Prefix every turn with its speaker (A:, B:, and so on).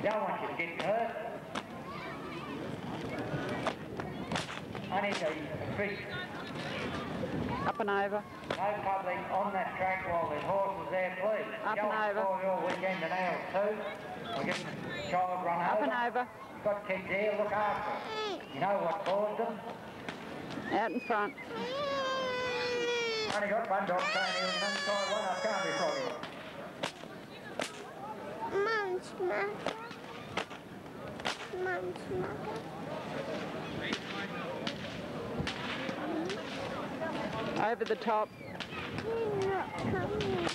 A: Don't want you to get hurt. I need to fish.
B: Up and over.
A: No public on that track while there's horses there, please.
B: Up and over.
A: All your weekend and ours too. We're getting the child run
B: Up
A: over.
B: and over.
A: You've got kids here, look after them. You know what caused them?
B: Out in front.
A: I only got one dog train here, and only try one, I can't be froggy.
C: Mum's mother. Mum's mother.
B: Over the top.
C: You're not coming.